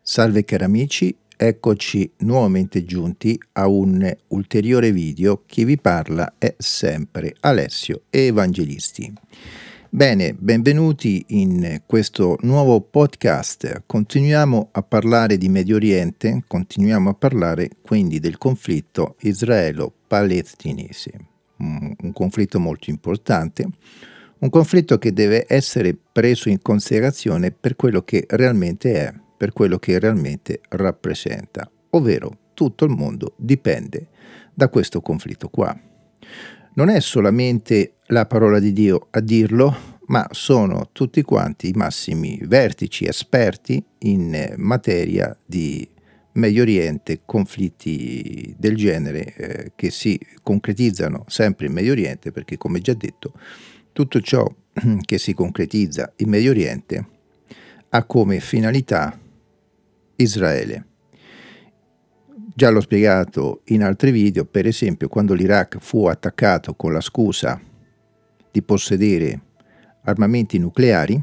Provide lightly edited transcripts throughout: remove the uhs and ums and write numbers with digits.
Salve cari amici, eccoci nuovamente giunti a un ulteriore video. Chi vi parla è sempre Alessio Evangelisti. Bene, benvenuti in questo nuovo podcast. Continuiamo a parlare di Medio Oriente, continuiamo a parlare quindi del conflitto israelo-palestinese, un conflitto molto importante. Un conflitto che deve essere preso in considerazione per quello che realmente è, per quello che realmente rappresenta, ovvero tutto il mondo dipende da questo conflitto qua. Non è solamente la parola di Dio a dirlo, ma sono tutti quanti i massimi vertici esperti in materia di Medio Oriente, conflitti del genere che si concretizzano sempre in Medio Oriente, perché come già detto tutto ciò che si concretizza in Medio Oriente ha come finalità Israele. Già l'ho spiegato in altri video, per esempio quando l'Iraq fu attaccato con la scusa di possedere armamenti nucleari,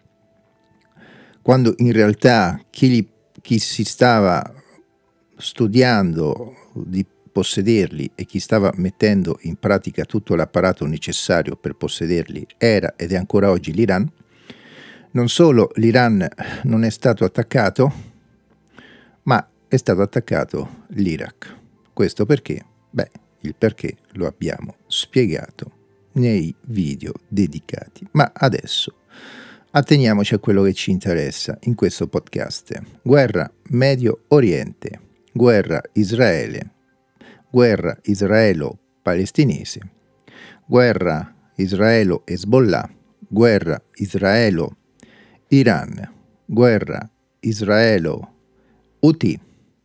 quando in realtà chi si stava studiando di possederli e chi stava mettendo in pratica tutto l'apparato necessario per possederli era ed è ancora oggi l'Iran. Non solo l'Iran non è stato attaccato, ma è stato attaccato l'Iraq. Questo perché? Beh, il perché lo abbiamo spiegato nei video dedicati. Ma adesso atteniamoci a quello che ci interessa in questo podcast. Guerra Medio Oriente, guerra Israele, guerra israelo-palestinese, guerra Israelo-Hezbollah, guerra Israelo-Iran, guerra Israelo-Houthi,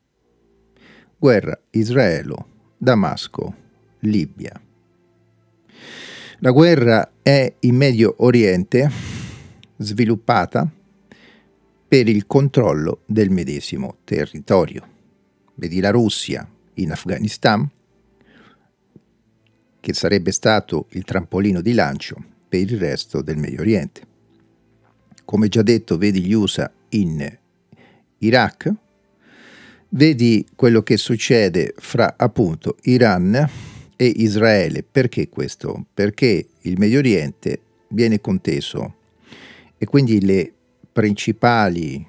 guerra Israelo-Damasco-Libia. La guerra è in Medio Oriente sviluppata per il controllo del medesimo territorio. Vedi la Russia in Afghanistan, che sarebbe stato il trampolino di lancio per il resto del Medio Oriente. Come già detto, vedi gli USA in Iraq, vedi quello che succede fra appunto Iran e Israele. Perché questo? Perché il Medio Oriente viene conteso e quindi le principali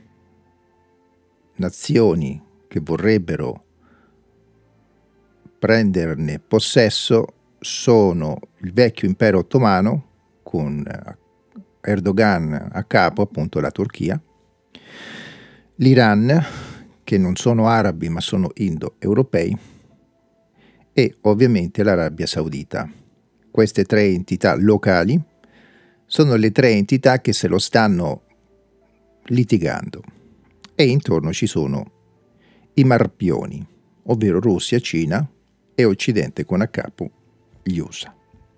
nazioni che vorrebbero prenderne possesso sono il vecchio impero ottomano con Erdogan a capo, appunto la Turchia, l'Iran, che non sono arabi ma sono indo-europei, e ovviamente l'Arabia Saudita. Queste tre entità locali sono le tre entità che se lo stanno litigando e intorno ci sono i marpioni, ovvero Russia, Cina e Occidente con a capo gli USA.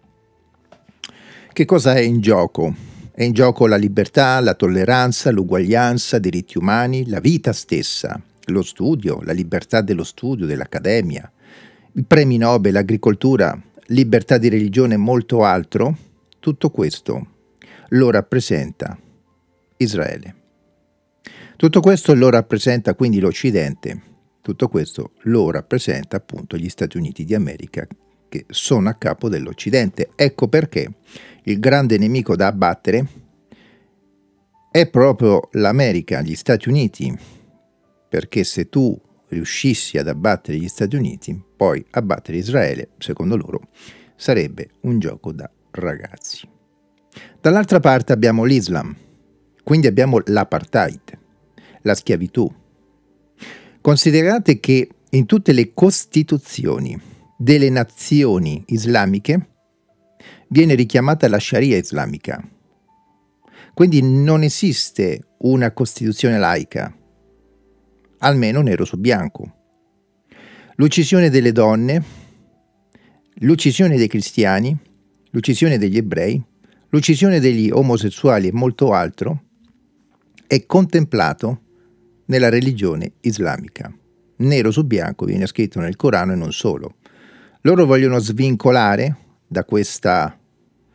Che cosa è in gioco? È in gioco la libertà, la tolleranza, l'uguaglianza, diritti umani, la vita stessa, lo studio, la libertà dello studio, dell'accademia, i premi Nobel, l'agricoltura, libertà di religione e molto altro. Tutto questo lo rappresenta Israele. Tutto questo lo rappresenta quindi l'Occidente. Tutto questo lo rappresenta appunto gli Stati Uniti d'America, che sono a capo dell'Occidente. Ecco perché il grande nemico da abbattere è proprio l'America, gli Stati Uniti, perché se tu riuscissi ad abbattere gli Stati Uniti, poi abbattere Israele, secondo loro, sarebbe un gioco da ragazzi. Dall'altra parte abbiamo l'Islam, quindi abbiamo l'apartheid, la schiavitù. Considerate che in tutte le costituzioni delle nazioni islamiche viene richiamata la Sharia islamica. Quindi non esiste una costituzione laica, almeno nero su bianco. L'uccisione delle donne, l'uccisione dei cristiani, l'uccisione degli ebrei, l'uccisione degli omosessuali e molto altro è contemplato nella religione islamica. Nero su bianco viene scritto nel Corano e non solo. Loro vogliono svincolare da questa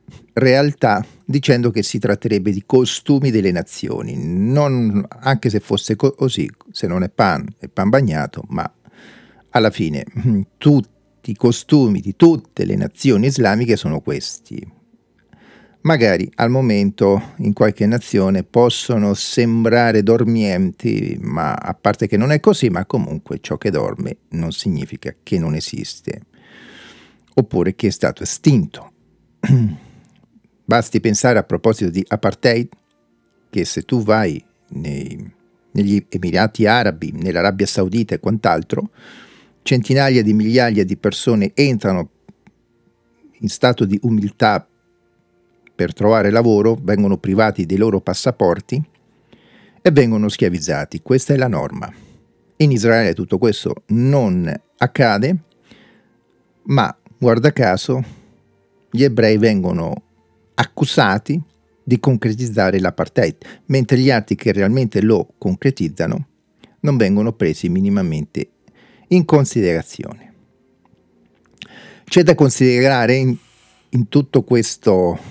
realtà dicendo che si tratterebbe di costumi delle nazioni, anche se fosse così, se non è pan bagnato, ma alla fine tutti i costumi di tutte le nazioni islamiche sono questi. Magari al momento in qualche nazione possono sembrare dormienti, ma a parte che non è così, ma comunque ciò che dorme non significa che non esiste, oppure che è stato estinto. Basti pensare a proposito di apartheid, che se tu vai negli Emirati Arabi, nell'Arabia Saudita e quant'altro, centinaia di migliaia di persone entrano in stato di umiltà per trovare lavoro, vengono privati dei loro passaporti e vengono schiavizzati. Questa è la norma. In Israele tutto questo non accade, ma guarda caso gli ebrei vengono accusati di concretizzare l'apartheid, mentre gli altri che realmente lo concretizzano non vengono presi minimamente in considerazione. C'è da considerare in tutto questo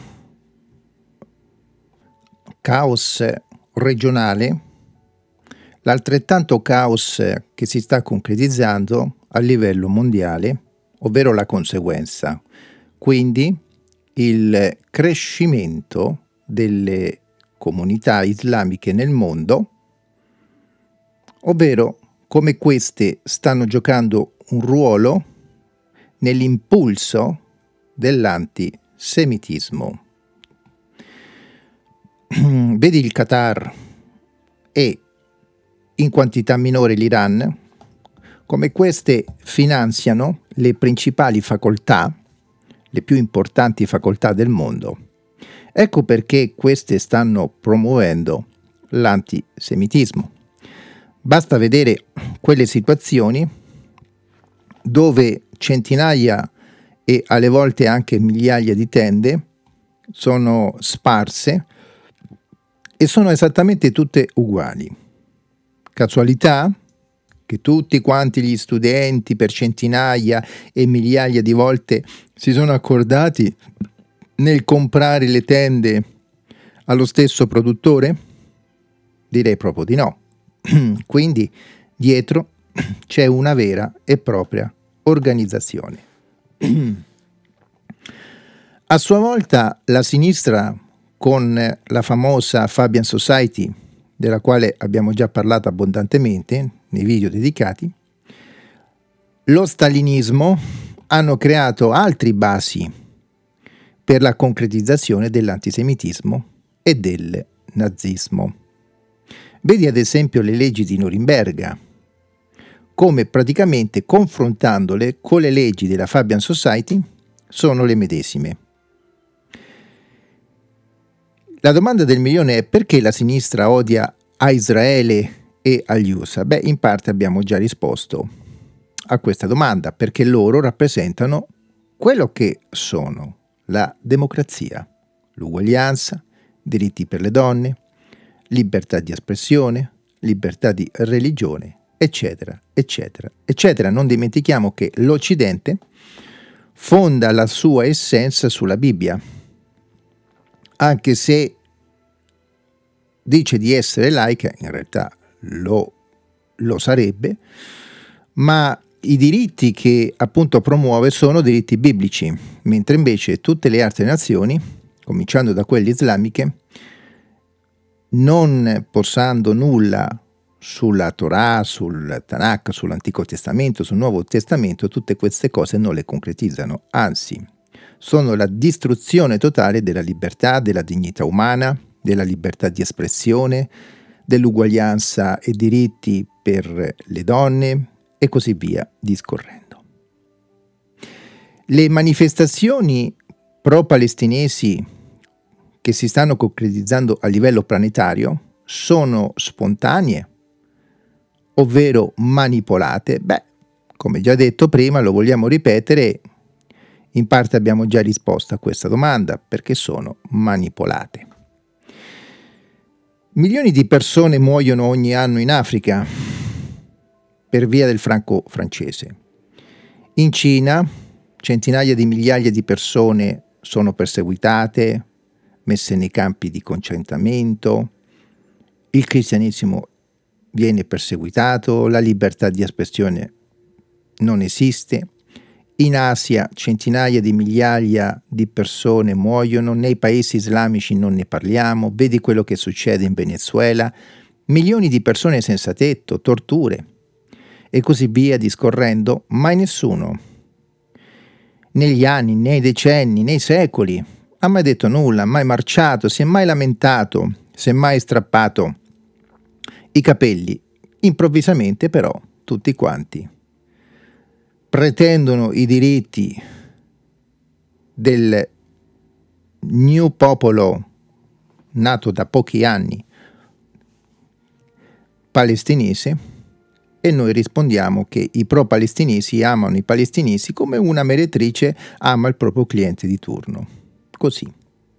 caos regionale l'altrettanto caos che si sta concretizzando a livello mondiale, ovvero la conseguenza, quindi il crescimento delle comunità islamiche nel mondo, ovvero come queste stanno giocando un ruolo nell'impulso dell'antisemitismo. Vedi il Qatar e in quantità minore l'Iran, come queste finanziano le principali facoltà, le più importanti facoltà del mondo. Ecco perché queste stanno promuovendo l'antisemitismo. Basta vedere quelle situazioni dove centinaia e alle volte anche migliaia di tende sono sparse e sono esattamente tutte uguali. Casualità? Che tutti quanti gli studenti per centinaia e migliaia di volte si sono accordati nel comprare le tende allo stesso produttore? Direi proprio di no. Quindi dietro c'è una vera e propria organizzazione. A sua volta la sinistra, con la famosa Fabian Society, della quale abbiamo già parlato abbondantemente nei video dedicati, lo stalinismo hanno creato altri basi per la concretizzazione dell'antisemitismo e del nazismo. Vedi ad esempio le leggi di Norimberga, come praticamente confrontandole con le leggi della Fabian Society sono le medesime. La domanda del milione è: perché la sinistra odia a Israele e agli USA? Beh, in parte abbiamo già risposto a questa domanda, perché loro rappresentano quello che sono la democrazia, l'uguaglianza, diritti per le donne, libertà di espressione, libertà di religione, eccetera, eccetera, eccetera. Non dimentichiamo che l'Occidente fonda la sua essenza sulla Bibbia, anche se dice di essere laica, in realtà lo sarebbe, ma i diritti che appunto promuove sono diritti biblici, mentre invece tutte le altre nazioni, cominciando da quelle islamiche, non posando nulla sulla Torah, sul Tanakh, sull'Antico Testamento, sul Nuovo Testamento, tutte queste cose non le concretizzano, anzi sono la distruzione totale della libertà, della dignità umana, della libertà di espressione, dell'uguaglianza e diritti per le donne e così via discorrendo. Le manifestazioni pro-palestinesi che si stanno concretizzando a livello planetario sono spontanee, ovvero manipolate? Beh, come già detto prima, lo vogliamo ripetere, in parte abbiamo già risposto a questa domanda, perché sono manipolate. Milioni di persone muoiono ogni anno in Africa per via del franco francese. In Cina centinaia di migliaia di persone sono perseguitate, messe nei campi di concentramento, il cristianesimo viene perseguitato, la libertà di espressione non esiste. In Asia centinaia di migliaia di persone muoiono, nei paesi islamici non ne parliamo, vedi quello che succede in Venezuela, milioni di persone senza tetto, torture e così via discorrendo, mai nessuno negli anni, nei decenni, nei secoli ha mai detto nulla, ha mai marciato, si è mai lamentato, si è mai strappato i capelli. Improvvisamente però tutti quanti pretendono i diritti del new popolo nato da pochi anni palestinese e noi rispondiamo che i pro-palestinesi amano i palestinesi come una meretrice ama il proprio cliente di turno. Così.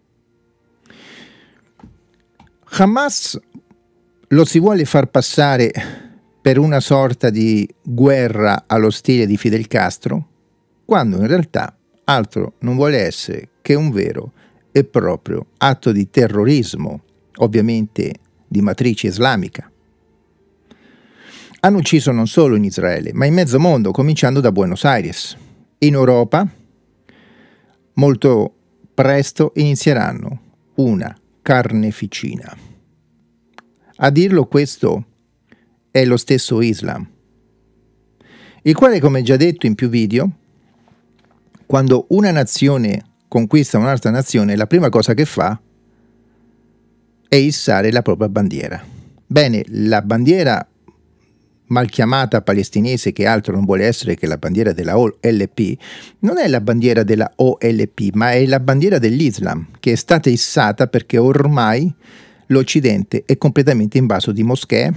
Hamas lo si vuole far passare per una sorta di guerra allo stile di Fidel Castro, quando in realtà altro non vuole essere che un vero e proprio atto di terrorismo, ovviamente di matrice islamica. Hanno ucciso non solo in Israele, ma in mezzo mondo, cominciando da Buenos Aires. In Europa, molto presto inizieranno una carneficina. A dirlo questo è lo stesso Islam, il quale, come già detto in più video, quando una nazione conquista un'altra nazione, la prima cosa che fa è issare la propria bandiera. Bene, la bandiera mal chiamata palestinese, che altro non vuole essere che la bandiera della OLP, non è la bandiera della OLP, ma è la bandiera dell'Islam, che è stata issata perché ormai l'Occidente è completamente invaso di moschee,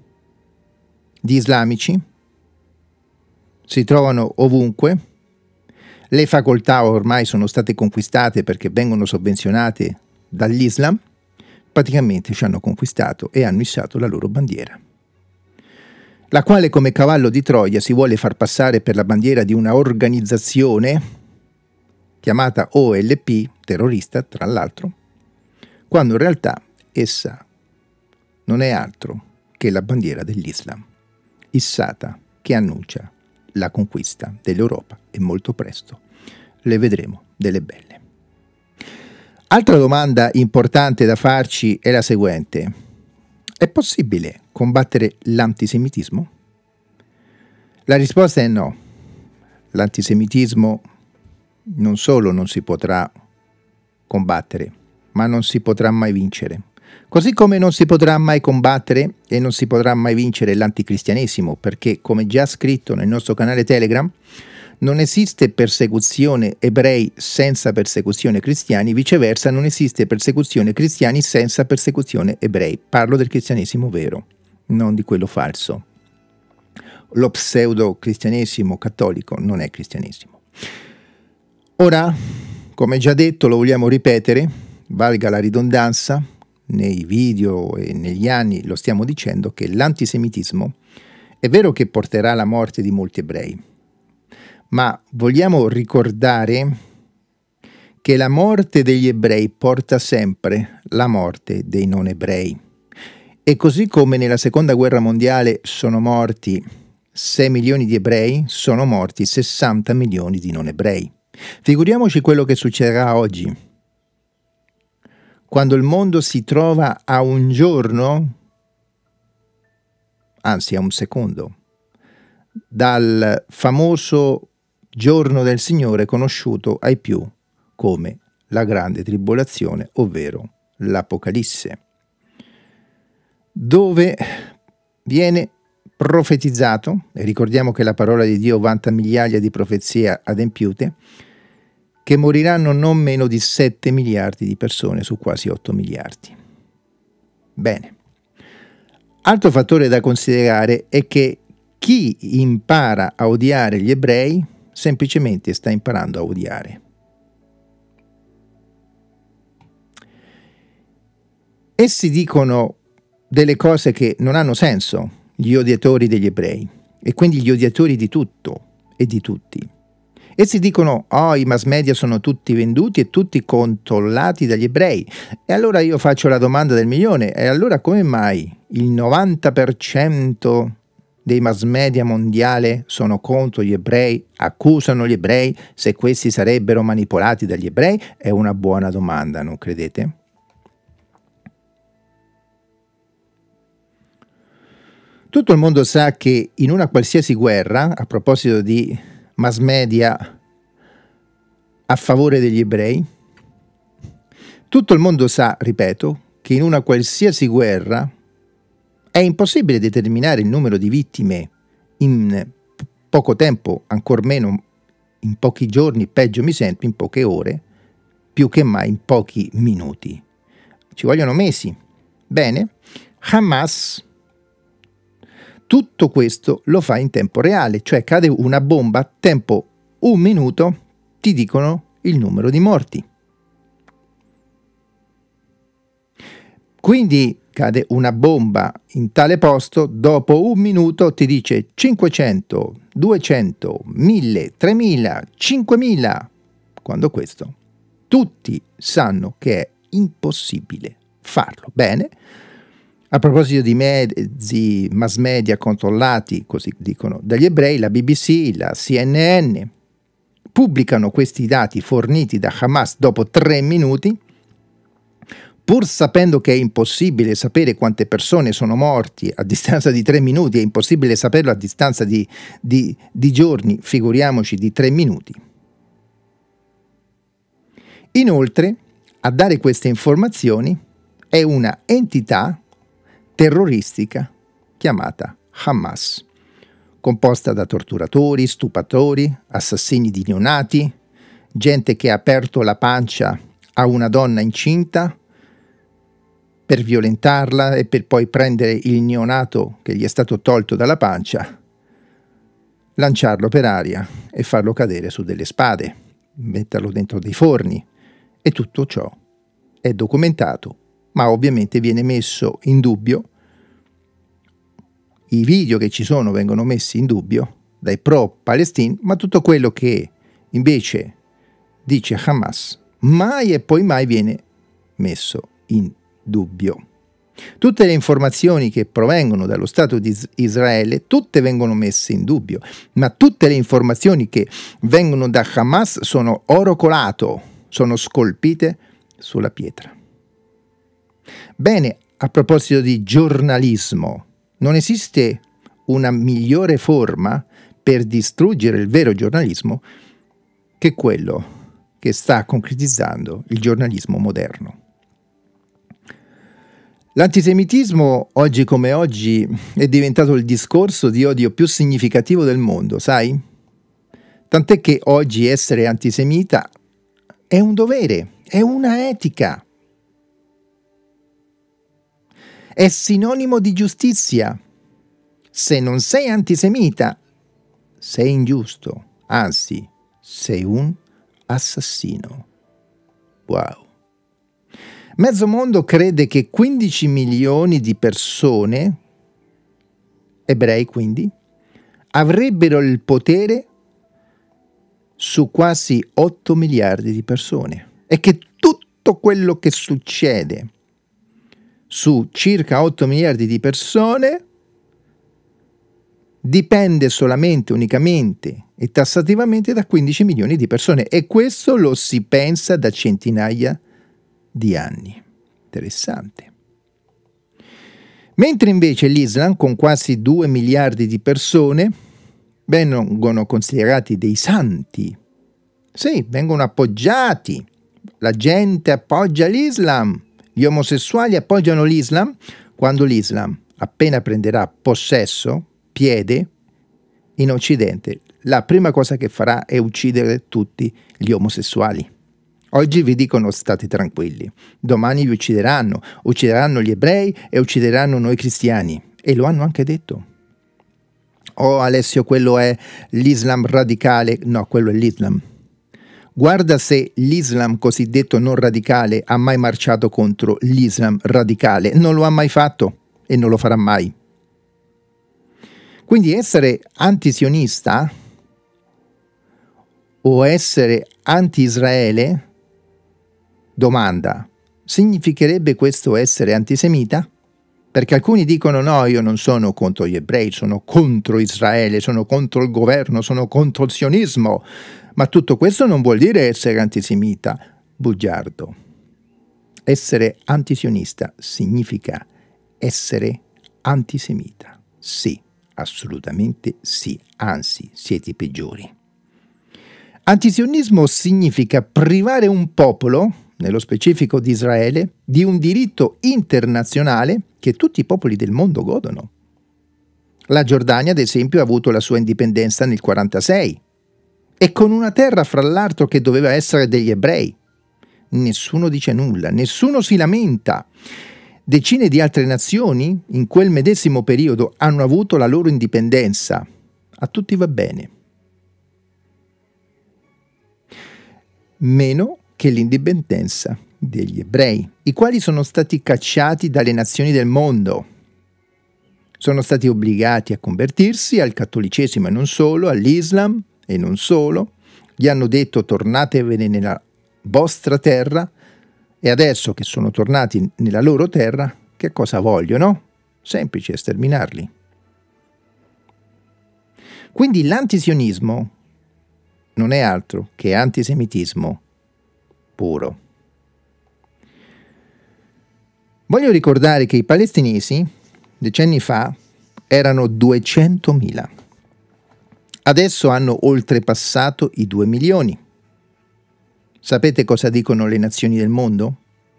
di islamici, si trovano ovunque, le facoltà ormai sono state conquistate perché vengono sovvenzionate dall'Islam, praticamente ci hanno conquistato e hanno issato la loro bandiera, la quale come cavallo di Troia si vuole far passare per la bandiera di una organizzazione chiamata OLP, terrorista tra l'altro, quando in realtà essa non è altro che la bandiera dell'Islam, issata, che annuncia la conquista dell'Europa e molto presto le vedremo delle belle. Altra domanda importante da farci è la seguente: è possibile combattere l'antisemitismo? La risposta è no. L'antisemitismo non solo non si potrà combattere, ma non si potrà mai vincere. Così come non si potrà mai combattere e non si potrà mai vincere l'anticristianesimo, perché, come già scritto nel nostro canale Telegram, non esiste persecuzione ebrei senza persecuzione cristiani, viceversa non esiste persecuzione cristiani senza persecuzione ebrei. Parlo del cristianesimo vero, non di quello falso. Lo pseudo-cristianesimo cattolico non è cristianesimo. Ora, come già detto, lo vogliamo ripetere, valga la ridondanza, nei video e negli anni lo stiamo dicendo, che l'antisemitismo è vero che porterà alla morte di molti ebrei, ma vogliamo ricordare che la morte degli ebrei porta sempre la morte dei non ebrei. E così come nella seconda guerra mondiale sono morti 6 milioni di ebrei, sono morti 60 milioni di non ebrei. Figuriamoci quello che succederà oggi, quando il mondo si trova a un giorno, anzi a un secondo, dal famoso giorno del Signore conosciuto ai più come la grande tribolazione, ovvero l'Apocalisse, dove viene profetizzato, e ricordiamo che la parola di Dio vanta migliaia di profezie adempiute, che moriranno non meno di 7 miliardi di persone su quasi 8 miliardi. Bene. Altro fattore da considerare è che chi impara a odiare gli ebrei semplicemente sta imparando a odiare. Essi dicono delle cose che non hanno senso, gli odiatori degli ebrei, e quindi gli odiatori di tutto e di tutti. Essi dicono: oh, i mass media sono tutti venduti e tutti controllati dagli ebrei. E allora io faccio la domanda del milione: e allora come mai il 90% dei mass media mondiale sono contro gli ebrei, accusano gli ebrei, se questi sarebbero manipolati dagli ebrei? È una buona domanda, non credete? Tutto il mondo sa che in una qualsiasi guerra, a proposito di mass media a favore degli ebrei, tutto il mondo sa, ripeto, che in una qualsiasi guerra è impossibile determinare il numero di vittime in poco tempo, ancor meno in pochi giorni, peggio mi sento, in poche ore, più che mai in pochi minuti. Ci vogliono mesi. Bene, Hamas tutto questo lo fa in tempo reale, cioè cade una bomba, tempo un minuto, ti dicono il numero di morti. Quindi cade una bomba in tale posto, dopo un minuto ti dice 500, 200, 1000, 3000, 5000. Quando questo tutti sanno che è impossibile farlo. Bene, a proposito di mezzi mass media controllati, così dicono, dagli ebrei, la BBC, la CNN pubblicano questi dati forniti da Hamas dopo 3 minuti, pur sapendo che è impossibile sapere quante persone sono morti a distanza di 3 minuti, è impossibile saperlo a distanza di giorni, figuriamoci di 3 minuti. Inoltre, a dare queste informazioni è una entità terroristica chiamata Hamas, composta da torturatori, stupratori, assassini di neonati, gente che ha aperto la pancia a una donna incinta per violentarla e per poi prendere il neonato che gli è stato tolto dalla pancia, lanciarlo per aria e farlo cadere su delle spade, metterlo dentro dei forni. E tutto ciò è documentato, ma ovviamente viene messo in dubbio. I video che ci sono vengono messi in dubbio dai pro-Palestine, ma tutto quello che invece dice Hamas mai e poi mai viene messo in dubbio. Tutte le informazioni che provengono dallo Stato di Israele, tutte vengono messe in dubbio, ma tutte le informazioni che vengono da Hamas sono oro colato, sono scolpite sulla pietra. Bene, a proposito di giornalismo, non esiste una migliore forma per distruggere il vero giornalismo che quello che sta concretizzando il giornalismo moderno. L'antisemitismo, oggi come oggi, è diventato il discorso di odio più significativo del mondo, sai? Tant'è che oggi essere antisemita è un dovere, è una etica. È sinonimo di giustizia. Se non sei antisemita, sei ingiusto, anzi, sei un assassino. Wow. Mezzo mondo crede che 15 milioni di persone, ebrei quindi, avrebbero il potere su quasi 8 miliardi di persone e che tutto quello che succede su circa 8 miliardi di persone dipende solamente, unicamente e tassativamente da 15 milioni di persone, e questo lo si pensa da centinaia di anni. Interessante. Mentre invece l'Islam, con quasi 2 miliardi di persone, vengono considerati dei santi. Sì, vengono appoggiati. La gente appoggia l'Islam. Gli omosessuali appoggiano l'Islam. Quando l'Islam appena prenderà possesso, piede, in Occidente, la prima cosa che farà è uccidere tutti gli omosessuali. Oggi vi dicono state tranquilli, domani vi uccideranno gli ebrei e uccideranno noi cristiani. E lo hanno anche detto. Oh Alessio, quello è l'Islam radicale. No, quello è l'Islam. Guarda se l'Islam cosiddetto non radicale ha mai marciato contro l'Islam radicale. Non lo ha mai fatto e non lo farà mai. Quindi essere antisionista o essere anti-Israele? Domanda: significherebbe questo essere antisemita? Perché alcuni dicono no, io non sono contro gli ebrei, sono contro Israele, sono contro il governo, sono contro il sionismo, ma tutto questo non vuol dire essere antisemita. Bugiardo. Essere antisionista significa essere antisemita. Sì, assolutamente sì, anzi, siete i peggiori. Antisionismo significa privare un popolo, nello specifico di Israele, di un diritto internazionale che tutti i popoli del mondo godono. La Giordania, ad esempio, ha avuto la sua indipendenza nel 1946 e con una terra, fra l'altro, che doveva essere degli ebrei. Nessuno dice nulla, nessuno si lamenta. Decine di altre nazioni in quel medesimo periodo hanno avuto la loro indipendenza. A tutti va bene. Meno che l'indipendenza degli ebrei, i quali sono stati cacciati dalle nazioni del mondo. Sono stati obbligati a convertirsi al cattolicesimo e non solo, all'Islam e non solo. Gli hanno detto tornatevene nella vostra terra e adesso che sono tornati nella loro terra, che cosa vogliono? Semplice, sterminarli. Quindi l'antisionismo non è altro che antisemitismo puro. Voglio ricordare che i palestinesi decenni fa erano 200.000. Adesso hanno oltrepassato i 2 milioni. Sapete cosa dicono le nazioni del mondo?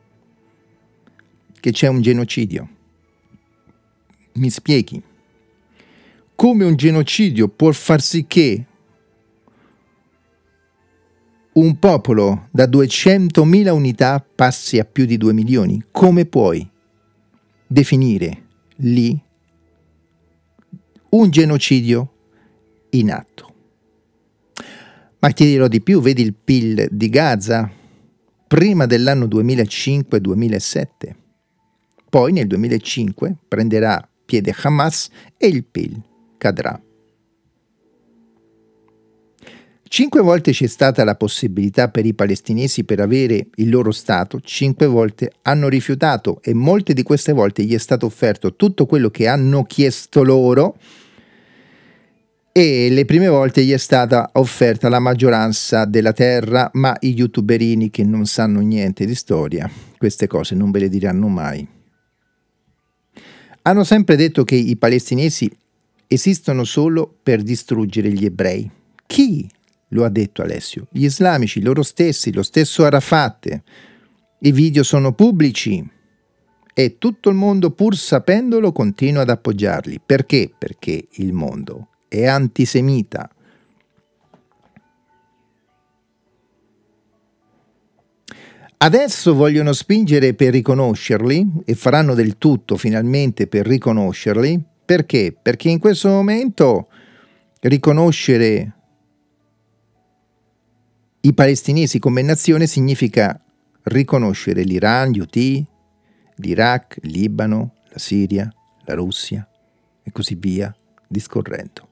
Che c'è un genocidio. Mi spieghi? Come un genocidio può far sì che un popolo da 200.000 unità passi a più di 2 milioni? Come puoi definire lì un genocidio in atto? Ma ti dirò di più, vedi il PIL di Gaza prima dell'anno 2005-2007. Poi nel 2005 prenderà piede Hamas e il PIL cadrà. 5 volte c'è stata la possibilità per i palestinesi per avere il loro Stato, 5 volte hanno rifiutato e molte di queste volte gli è stato offerto tutto quello che hanno chiesto loro e le prime volte gli è stata offerta la maggioranza della terra, ma i youtuberini che non sanno niente di storia, queste cose non ve le diranno mai. Hanno sempre detto che i palestinesi esistono solo per distruggere gli ebrei. Chi lo ha detto, Alessio? Gli islamici, loro stessi, lo stesso Arafat. I video sono pubblici e tutto il mondo, pur sapendolo, continua ad appoggiarli. Perché? Perché il mondo è antisemita. Adesso vogliono spingere per riconoscerli e faranno del tutto finalmente per riconoscerli. Perché? Perché in questo momento riconoscere i palestinesi come nazione significa riconoscere l'Iran, gli Houthi, l'Iraq, il Libano, la Siria, la Russia e così via, discorrendo.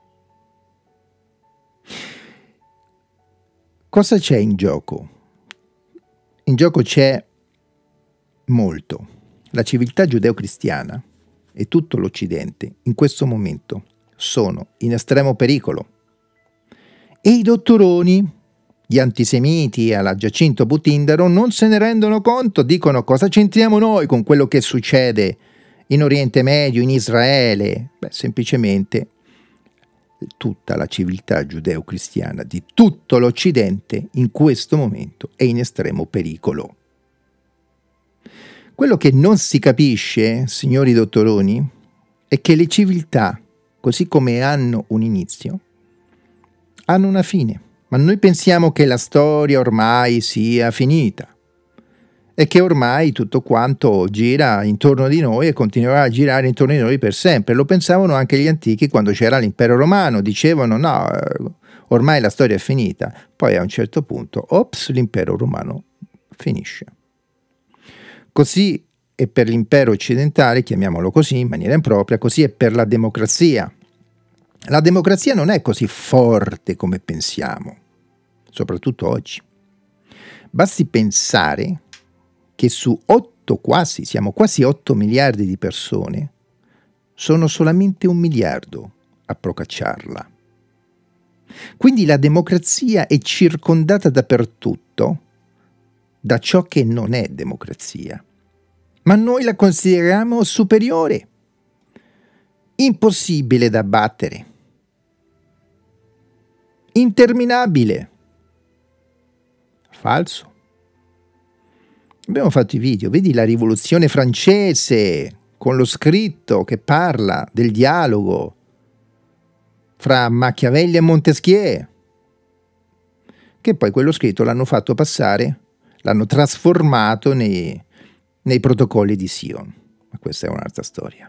Cosa c'è in gioco? In gioco c'è molto. La civiltà giudeo-cristiana e tutto l'Occidente in questo momento sono in estremo pericolo. E i dottoroni, gli antisemiti alla Giacinto Butindaro non se ne rendono conto, dicono cosa c'entriamo noi con quello che succede in Oriente Medio, in Israele? Beh, semplicemente tutta la civiltà giudeo-cristiana di tutto l'Occidente in questo momento è in estremo pericolo. Quello che non si capisce, signori dottoroni, è che le civiltà, così come hanno un inizio, hanno una fine. Ma noi pensiamo che la storia ormai sia finita e che ormai tutto quanto gira intorno di noi e continuerà a girare intorno di noi per sempre. Lo pensavano anche gli antichi quando c'era l'impero romano, dicevano no, ormai la storia è finita. Poi a un certo punto, ops, l'impero romano finisce. Così è per l'impero occidentale, chiamiamolo così in maniera impropria, così è per la democrazia. La democrazia non è così forte come pensiamo. soprattutto oggi. Basti pensare che su siamo quasi 8 miliardi di persone, sono solamente 1 miliardo a procacciarla. Quindi la democrazia è circondata dappertutto da ciò che non è democrazia. Ma noi la consideriamo superiore, impossibile da battere, interminabile. Falso. Abbiamo fatto i video, vedi la rivoluzione francese con lo scritto che parla del dialogo fra Machiavelli e Montesquieu, che poi quello scritto l'hanno fatto passare, l'hanno trasformato nei protocolli di Sion. Ma questa è un'altra storia.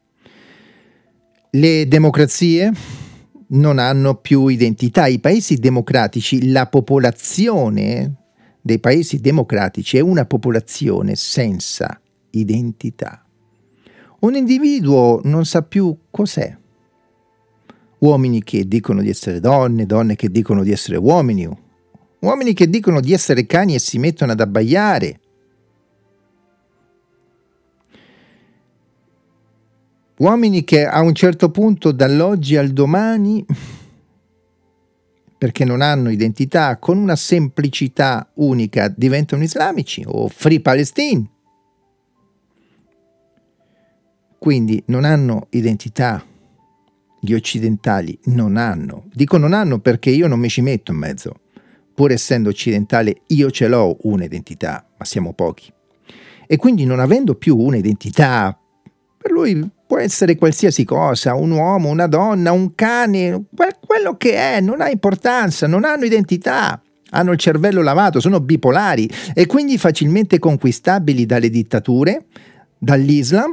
Le democrazie non hanno più identità. I paesi democratici, la popolazione dei paesi democratici è una popolazione senza identità. Un individuo non sa più cos'è. Uomini che dicono di essere donne, donne che dicono di essere uomini, uomini che dicono di essere cani e si mettono ad abbaiare. Uomini che a un certo punto, dall'oggi al domani, perché non hanno identità, con una semplicità unica diventano islamici o Free Palestine. Quindi non hanno identità, gli occidentali non hanno. Dico non hanno perché io non mi ci metto in mezzo. Pur essendo occidentale io ce l'ho un'identità, ma siamo pochi. E quindi non avendo più un'identità, per lui può essere qualsiasi cosa, un uomo, una donna, un cane, quello che è, non ha importanza, non hanno identità, hanno il cervello lavato, sono bipolari e quindi facilmente conquistabili dalle dittature, dall'Islam.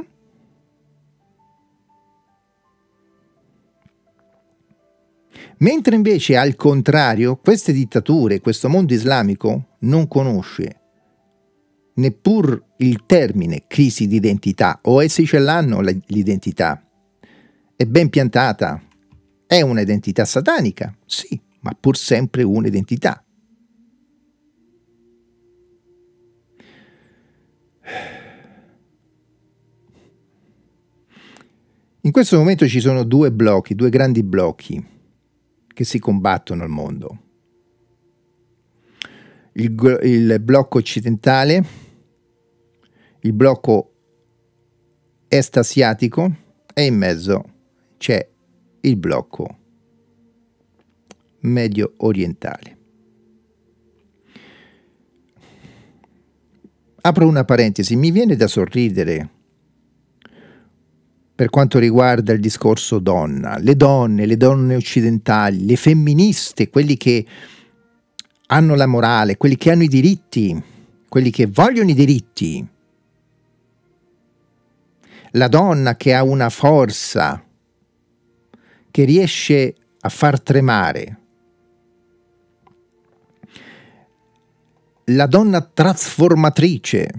Mentre invece al contrario, queste dittature, questo mondo islamico non conosce neppur il termine crisi di identità, o essi ce l'hanno l'identità, è ben piantata, è un'identità satanica, sì, ma pur sempre un'identità. In questo momento ci sono due grandi blocchi che si combattono al mondo. Il blocco occidentale, il blocco est asiatico e in mezzo c'è il blocco medio orientale. Apro una parentesi, mi viene da sorridere per quanto riguarda il discorso donna, le donne occidentali, le femministe, quelli che hanno la morale, quelli che hanno i diritti, quelli che vogliono i diritti. La donna che ha una forza, che riesce a far tremare. La donna trasformatrice.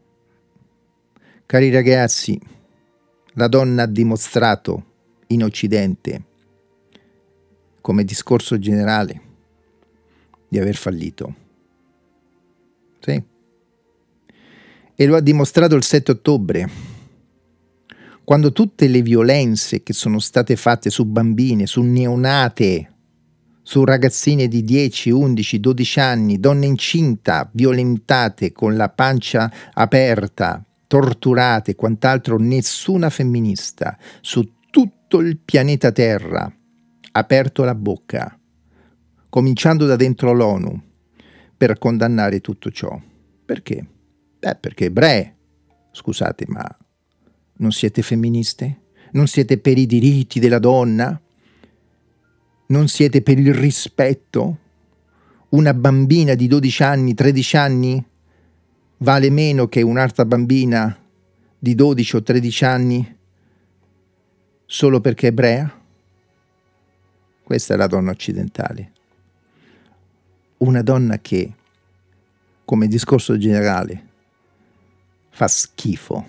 Cari ragazzi, la donna ha dimostrato in Occidente, come discorso generale, di aver fallito. Sì. E lo ha dimostrato il 7 ottobre, quando tutte le violenze che sono state fatte su bambine, su neonate, su ragazzine di 10, 11, 12 anni, donne incinta, violentate con la pancia aperta, torturate, quant'altro, nessuna femminista su tutto il pianeta Terra ha aperto la bocca, cominciando da dentro l'ONU, per condannare tutto ciò. Perché? Perché ebrei, scusate, ma non siete femministe? Non siete per i diritti della donna? Non siete per il rispetto? Una bambina di 12 anni, 13 anni vale meno che un'altra bambina di 12 o 13 anni solo perché è ebrea? Questa è la donna occidentale. Una donna che, come discorso generale, fa schifo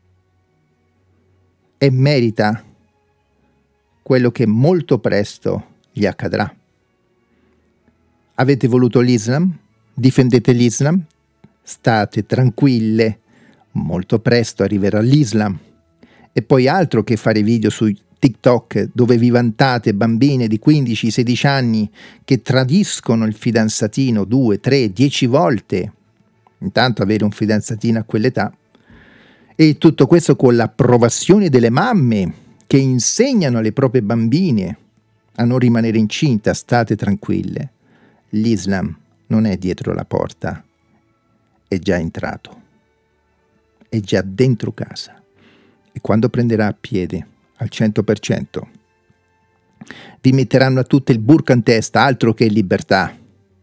e merita quello che molto presto gli accadrà. Avete voluto l'Islam? Difendete l'Islam? State tranquille, molto presto arriverà l'Islam. E poi altro che fare video su TikTok dove vi vantate bambine di 15-16 anni che tradiscono il fidanzatino 2, 3, 10 volte. Intanto avere un fidanzatino a quell'età. E tutto questo con l'approvazione delle mamme che insegnano alle proprie bambine a non rimanere incinta. State tranquille. L'Islam non è dietro la porta, è già entrato, è già dentro casa. E quando prenderà a piede al 100%, vi metteranno a tutte il burka in testa, altro che libertà.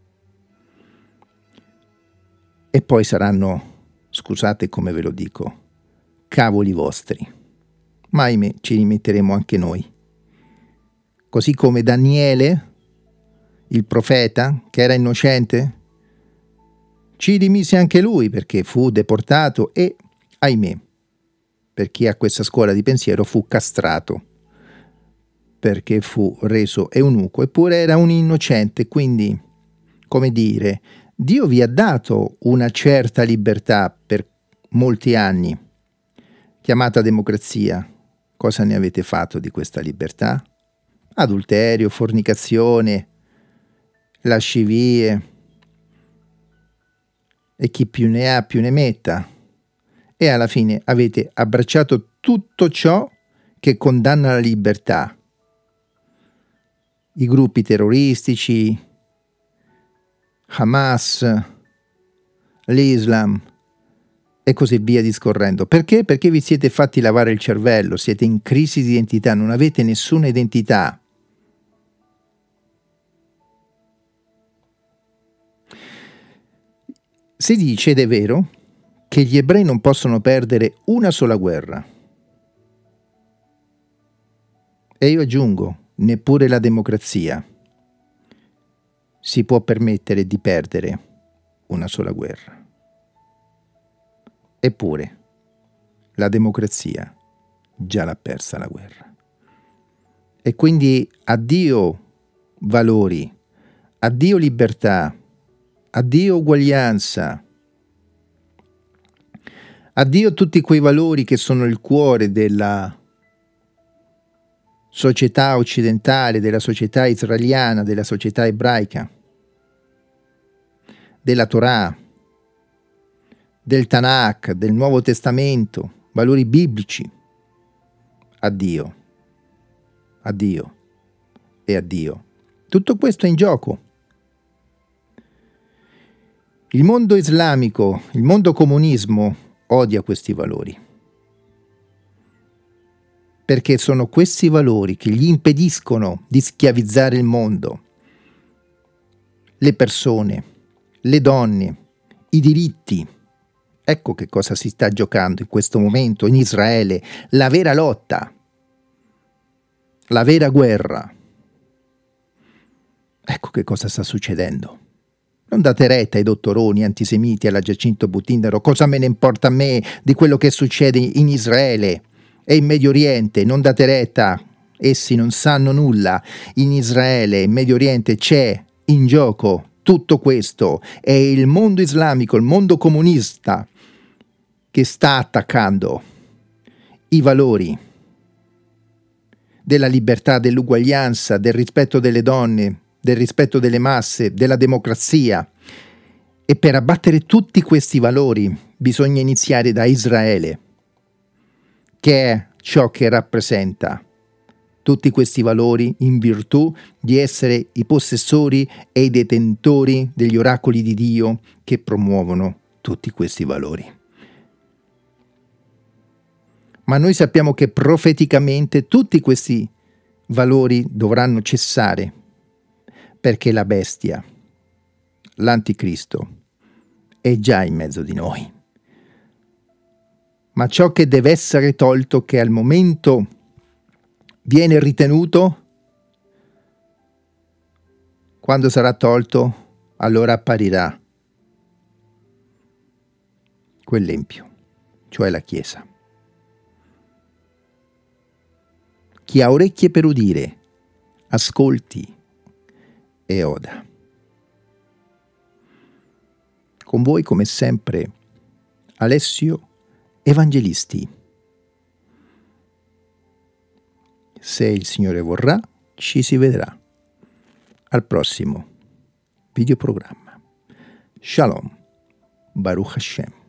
E poi saranno, scusate come ve lo dico, cavoli vostri. Ma ahimè, ci rimetteremo anche noi. Così come Daniele, il profeta, che era innocente, ci rimise anche lui perché fu deportato e, ahimè, per chi ha questa scuola di pensiero, fu castrato perché fu reso eunuco, eppure era un innocente. Quindi, come dire, Dio vi ha dato una certa libertà per molti anni, chiamata democrazia. Cosa ne avete fatto di questa libertà? Adulterio, fornicazione, lascivie, e chi più ne ha più ne metta. E alla fine avete abbracciato tutto ciò che condanna la libertà. I gruppi terroristici, Hamas, l'Islam e così via discorrendo. Perché? Perché vi siete fatti lavare il cervello, siete in crisi di identità, non avete nessuna identità. Si dice, ed è vero, che gli ebrei non possono perdere una sola guerra. E io aggiungo, neppure la democrazia si può permettere di perdere una sola guerra. Eppure, la democrazia già l'ha persa la guerra. E quindi addio valori, addio libertà, addio uguaglianza, addio tutti quei valori che sono il cuore della società occidentale, della società israeliana, della società ebraica, della Torah, del Tanakh, del Nuovo Testamento, valori biblici. Addio, addio e addio. Tutto questo è in gioco. Il mondo islamico, il mondo comunismo odia questi valori, perché sono questi valori che gli impediscono di schiavizzare il mondo, le persone, le donne, i diritti. Ecco che cosa si sta giocando in questo momento in Israele, la vera lotta, la vera guerra. Ecco che cosa sta succedendo. Non date retta ai dottoroni antisemiti, alla Giacinto Buttindaro. Cosa me ne importa a me di quello che succede in Israele e in Medio Oriente? Non date retta. Essi non sanno nulla. In Israele, in Medio Oriente c'è in gioco tutto questo. È il mondo islamico, il mondo comunista che sta attaccando i valori della libertà, dell'uguaglianza, del rispetto delle donne, del rispetto delle masse, della democrazia. E per abbattere tutti questi valori bisogna iniziare da Israele, che è ciò che rappresenta tutti questi valori in virtù di essere i possessori e i detentori degli oracoli di Dio che promuovono tutti questi valori. Ma noi sappiamo che profeticamente tutti questi valori dovranno cessare, perché la bestia, l'anticristo, è già in mezzo di noi. Ma ciò che deve essere tolto, che al momento viene ritenuto, quando sarà tolto, allora apparirà quell'empio, cioè la Chiesa. Chi ha orecchie per udire, ascolti e oda. Con voi come sempre Alessio Evangelisti. Se il Signore vorrà, ci si vedrà al prossimo videoprogramma. Shalom, Baruch Hashem.